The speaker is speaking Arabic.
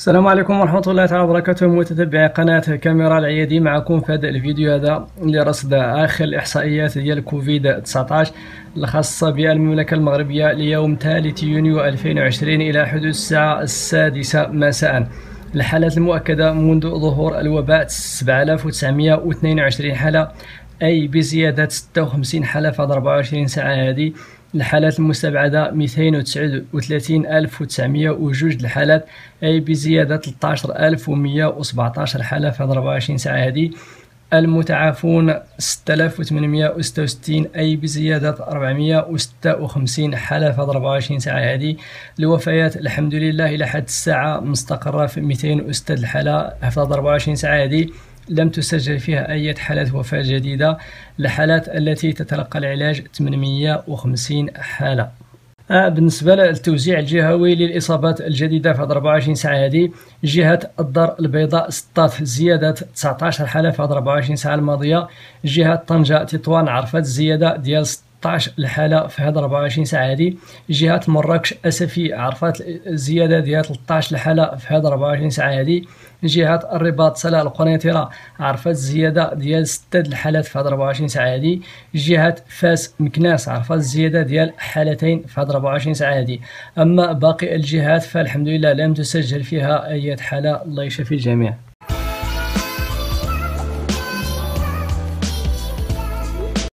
السلام عليكم ورحمة الله تعالى وبركاته، متتبعي قناة كاميرا العيادي. معكم في هذا الفيديو هذا لرصد آخر الإحصائيات ديال كوفيد 19 الخاصة بالمملكة المغربية ليوم 3 يونيو 2020 إلى حدود الساعة 6 مساء. الحالات المؤكدة منذ ظهور الوباء 7922 حالة، أي بزيادة 56 حالة في 24 ساعة هذه. الحالات المستبعدة 239,902 الحالات، أي بزيادة 13,117 حالة في 24 ساعة هذه. المتعافون 6866، أي بزيادة 456 حالة في 24 ساعة هذه. الوفيات الحمد لله إلى حد الساعة مستقرة في 206 حالة في 24 ساعة هذه، لم تسجل فيها أي حالة وفاة جديدة. الحالات التي تتلقى العلاج 850 حالة. بالنسبة للتوزيع الجهوي للإصابات الجديدة في 24 ساعة هذه، جهة الدار البيضاء سطات زيادة 19 حالة في 24 ساعة الماضية. جهة طنجة تطوان عرفت زيادة ديال 16 الحالة في هاد 24 ساعة هذه. جهة مراكش أسفي عرفت زيادة ديال 13 الحالة في هاد 24 ساعة هذه. جهة الرباط سلا القنيطرة عرفت زيادة ديال 6 الحالات في هاد 24 ساعة هذه. جهة فاس مكناس عرفت زيادة ديال حالتين في هاد 24 ساعة هذه. أما باقي الجهات فالحمد لله لم تسجل فيها أي حالة، الله يشفي الجميع.